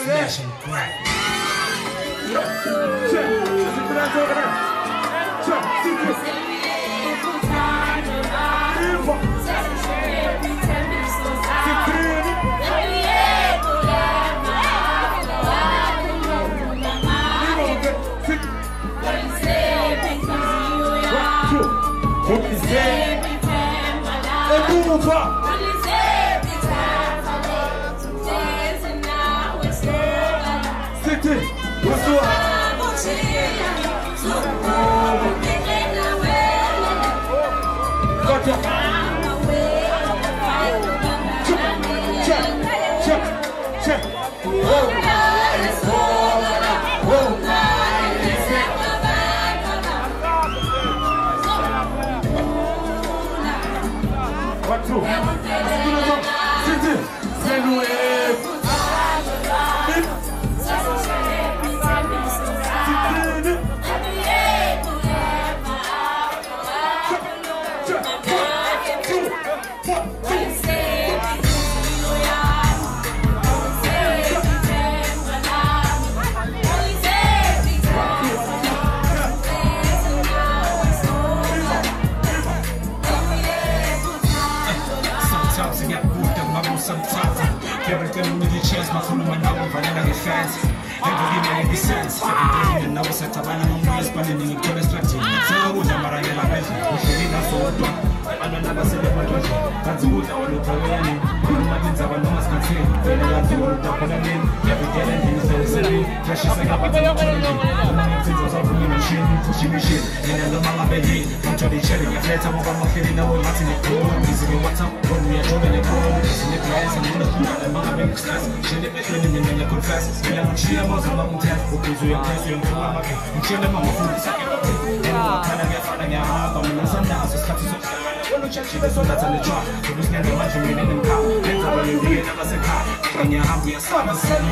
smashing crack. Everything with the chance, my phone, my number, but I get fans. Every give me any sense. And now it's a tabana, I'm spending in the strategy. So I would have a real we should not so I don't never say the word. That's good, I will look away. I'm not our numbers can say. Then I have to work up on the name. Every day, and things are silly. Fresh as I got a opportunity. Things was off me machine, pushing machine. And then the mama baby, come to the cherry. If later, I'm going to get in our Martin. This is what's up when we are joining the call. It's in the class and in the class. She did it when you confess. We are not sure about the long test. Because we are testing to our market. And she never food is second. And what kind of get fun in your heart? I'm in some now, so start to when you check, she was on that on the drop. So we never want you in the car. Then I will be never say car. When you're happy, you're so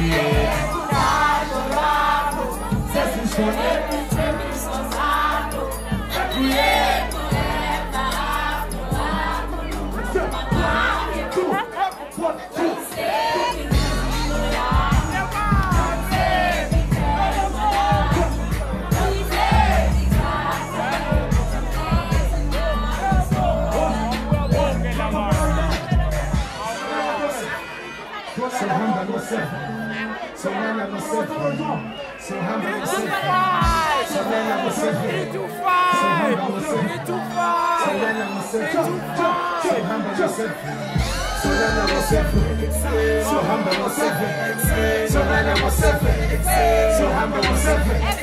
so humble yourself. So humble yourself. So humble yourself. So humble yourself. So humble yourself. So humble yourself. So humble yourself. So humble yourself. So humble yourself.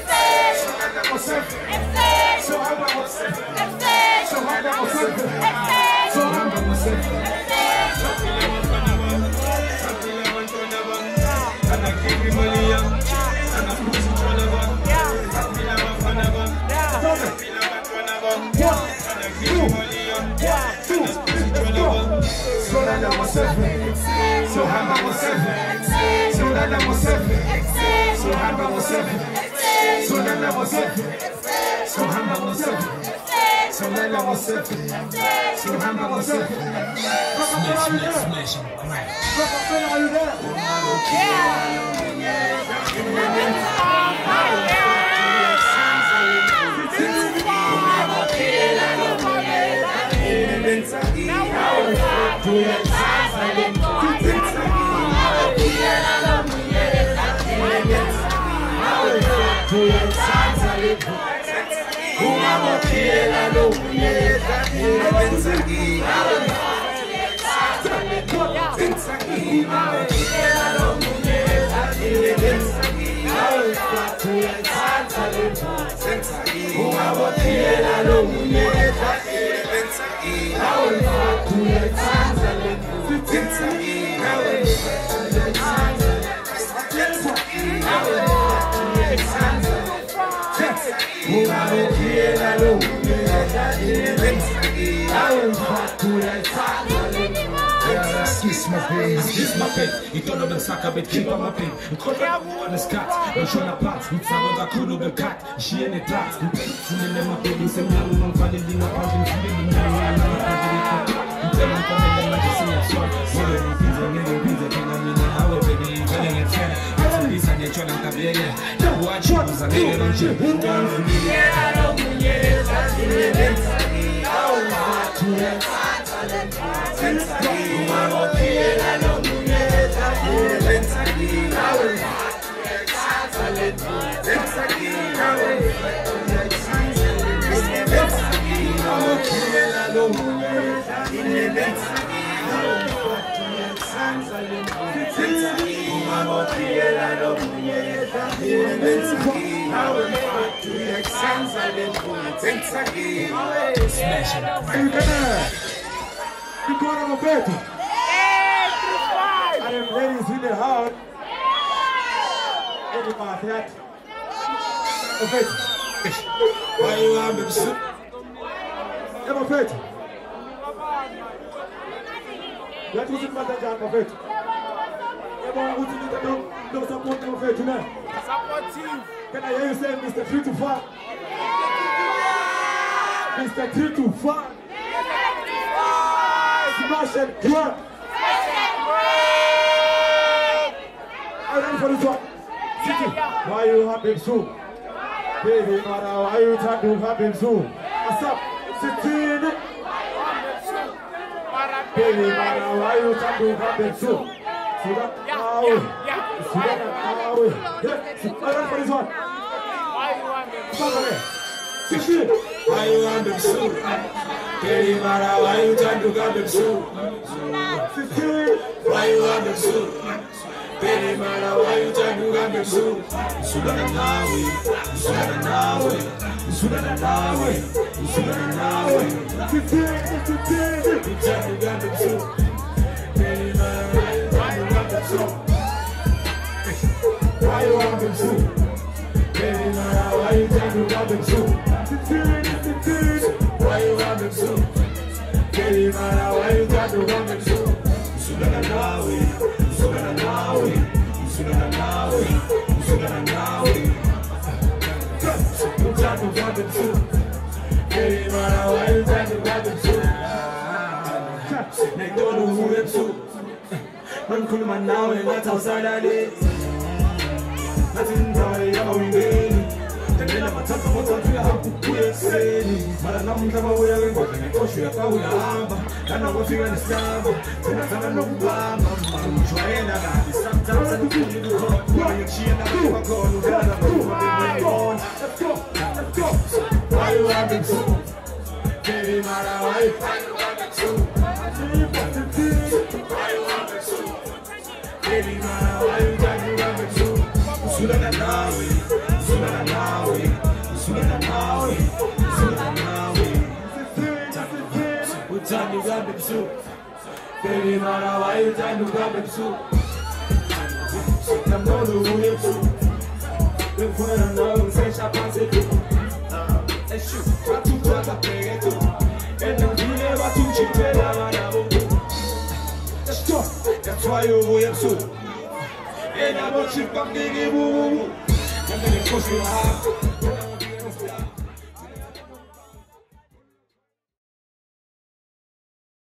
So humble yourself. So humble yourself. So humble yourself. So humble yourself. So humble yourself. So humble yourself. So humble yourself. So humble yourself. So humble yourself. So humble yourself. Smash, crack. Are you there? Kiss my pen, ich don't know den Sack, aber ich keep on my pen. Und kommt an das Kat, und schon ein Platz, mit Sauer da Kuno gekat, ich hier nicht Platz. Und von den Lämmer Baby, sind wir und von den Dingen, von den Fliegen, und dann und dann von den Lämmer, die sind ja schon. So, diese Nigga, diese Kinder, meine Haue, Baby, ich will jetzt kennen. tshwana ntabele wa chibuza ngeke nje Ladies in the house, anybody that? Why you want me to? Emma Fett. That was it, Mother John Fett. Emma, who's in the don't support Emma Fett tonight? Support team. Can I hear you say Mr. 3 to 5? Mr. 3 to 5. Smash and grab. Are you ready for this one? City, why you happy soon? Baby, mother, why you trying to happy soon? What's up? City. Baby, mother, why you trying to happy soon? See that? Are you ready for this one? City. Why you want them so? Baby, mara, why you trying to get them so? Why you want them so? Baby, mara, why you trying to get them so? Sudana nawe, Sudana nawe, Sudana nawe, Sudana nawe. You trying to get them so? Baby, mara, why you trying to get them so? Why you want them so? Baby, mara, why you trying to get them so? Why you want them so? Baby, man, why you got to want them so? Sudana nawe, Sudana nawe, Sudana nawe, Sudana nawe. You got to want them so? Baby, man, why you got to want them so? They don't know who them so. Man, come on now, and that's outside of it. Nothing wrong, you're going Tendela matata moto tu ya hapo kuyeseni mara namna mawe ngoja nikosho ya kawe hamba kana wafika ni samba tena sana no kubamba mchwaenda na sometimes I do kwa yachia na kwa kono kana kwa let's go why you want them so baby mara why you want them so why you want them so baby mara why you want them so Sudana nawe Sudana nawe, Sudana nawe, Sudana nawe. What time you got them so? Baby, mara, why you trying to grab them so? I'm not the way so. Look for the love, say Chapan, say to. And shoot, what you got to play it to. And now you never too cheap, let's go. That's why you go so. And I'm not cheap, I'm digging boo. I'm gonna push you out.